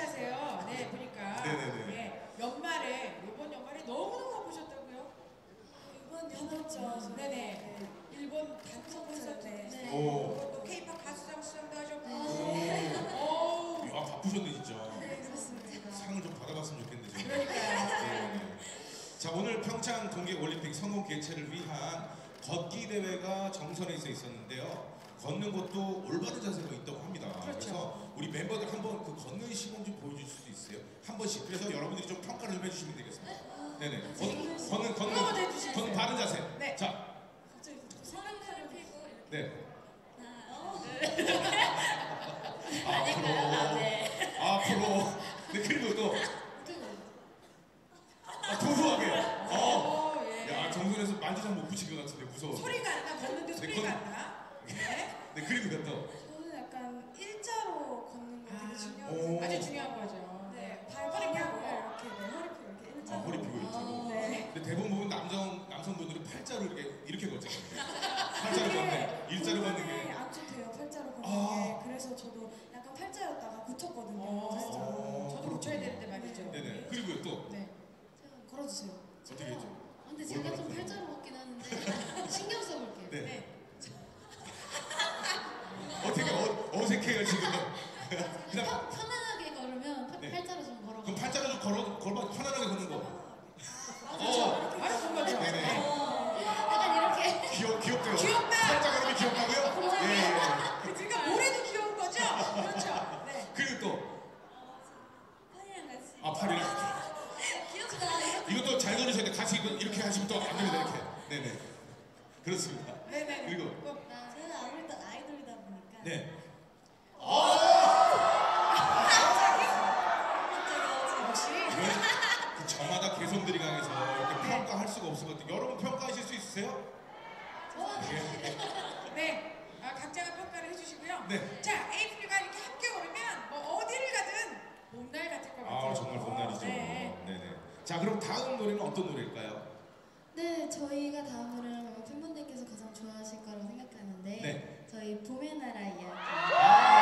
바쁘시다세요. 네, 보니까. 네네네. 네, 이번 연말에 너무너무 바쁘셨다고요? 이번 연말죠. 네네. 일본 단성 콘서트. 네. 오. 또 K-pop 가수상 수상도 하셨고. 네. 오. 야, 바쁘셨네 진짜. 네, 그렇습니다. 상을 좀 받아봤으면 좋겠네 지금. 그러니까요. 네. 자, 오늘 평창 동계올림픽 성공 개최를 위한 걷기 대회가 정선에서 있었는데요. 걷는 것도 올바른 자세가 있다고 합니다. 그렇죠. 그래서 우리 멤버들 한번 그 걷는 시범 좀 보여주실 수 있어요? 한 번씩. 그래서 여러분들이 좀 평가를 좀 해주시면 되겠습니다. 네네. 한번 해주시겠어요? 걷는 바른 자세. 네. 자, 갑자기 또 사랑카를 피고 네. 아닌가요? 네. 앞으로. 네, 그리고 또 도도하게. 오, 예. 야, 정선에서 만지작 못 붙일 것 같은데 무서워. 소리가 안 나. 걷는데 소리가 걷- 안 나. 네. 네, 그리고 또. 저는 약간 일자로 걷는 게 되게 오. 중요하거든요. 아주 중요한 거죠. 네, 허리 발걸음을 펴고. 이렇게, 네, 허리 펴고 이렇게 아, 일자로. 허리 펴고 일자로. 네. 근데 대부분 보면 남성분들이 팔자로 이렇게 걷잖아요. 팔자로 걷네. 일자로 걷는 게. 안 좋대요, 팔자로 걷는 아. 게. 그래서 저도 약간 팔자였다가 붙였거든요. 진짜. 저도 고쳐야 되는데 말이죠. 네네. 그리고 또 네. 걸어주세요. 어떻게 했죠? 근데 제가 좀 팔자로 걷긴 하는데 신경 써볼게요. 네. 네. 어떻게 어색해요 지금. 그냥 편안하게 걸으면 네. 팔자로 좀 걸어. 그럼 팔자로 좀 걸어 편안하게 걷는 거. 바로 그거죠. 네네. 약간 이렇게. 귀엽대요. 귀엽다. 팔자 걸으면 귀엽다고요? 예. 예. 그러니까 모래도 귀여운 거죠? 그렇죠. 네. 그리고 또 팔이랑 같이. 팔이랑. 귀엽다. 이것도 잘 걸으셔야 돼. 같이 이렇게 하시면 또 안 됩니다. 이렇게. 네네. 그렇습니다. 네네. 그리고 저는 아무래도 아이돌이다 보니까. 네. 역시. 그 저마다 개성들이 강해서 이렇게 평가할 수가 없을 것 같아요. 여러분 평가하실 수 있으세요? 예. 네. 각자가 평가를 해주시고요. 네. 자, 에이프리가 이렇게 함께 오르면 뭐 어디를 가든 봄날 같을 것 같아요. 아, 정말 봄날이죠. 네. 네네. 자, 그럼 다음 노래는 어떤 노래일까요? 네, 저희가 다음 노래는 팬분들께서 가장 좋아하실 거라고 생각하는데 네. 저희 봄의 나라 이야기. 아,